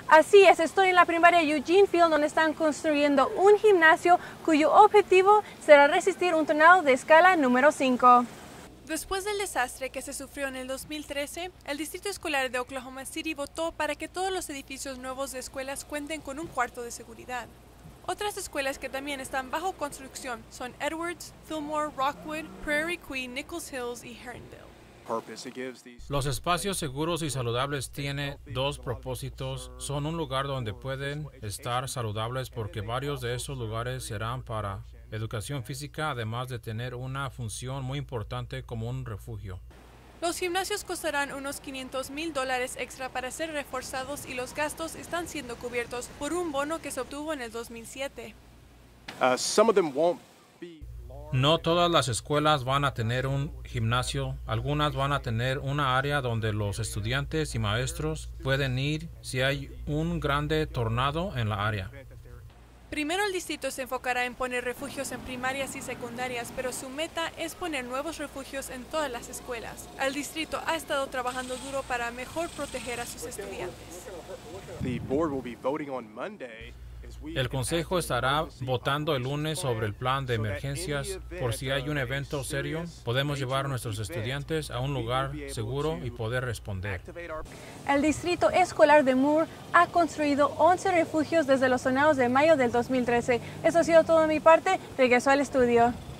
Así es, estoy en la primaria Eugene Field, donde están construyendo un gimnasio cuyo objetivo será resistir un tornado de escala número 5. Después del desastre que se sufrió en el 2013, el Distrito Escolar de Oklahoma City votó para que todos los edificios nuevos de escuelas cuenten con un cuarto de seguridad. Otras escuelas que también están bajo construcción son Edwards, Fillmore, Rockwood, Prairie Queen, Nichols Hills y Herondale. Los espacios seguros y saludables tienen dos propósitos. Son un lugar donde pueden estar saludables porque varios de esos lugares serán para educación física, además de tener una función muy importante como un refugio. Los gimnasios costarán unos $500,000 extra para ser reforzados y los gastos están siendo cubiertos por un bono que se obtuvo en el 2007. No todas las escuelas van a tener un gimnasio. Algunas van a tener una área donde los estudiantes y maestros pueden ir si hay un grande tornado en la área. Primero el distrito se enfocará en poner refugios en primarias y secundarias, pero su meta es poner nuevos refugios en todas las escuelas. El distrito ha estado trabajando duro para mejor proteger a sus estudiantes. El consejo estará votando el lunes sobre el plan de emergencias. Por si hay un evento serio, podemos llevar a nuestros estudiantes a un lugar seguro y poder responder. El Distrito Escolar de Moore ha construido 11 refugios desde los tornados de mayo del 2013. Eso ha sido todo de mi parte. Regreso al estudio.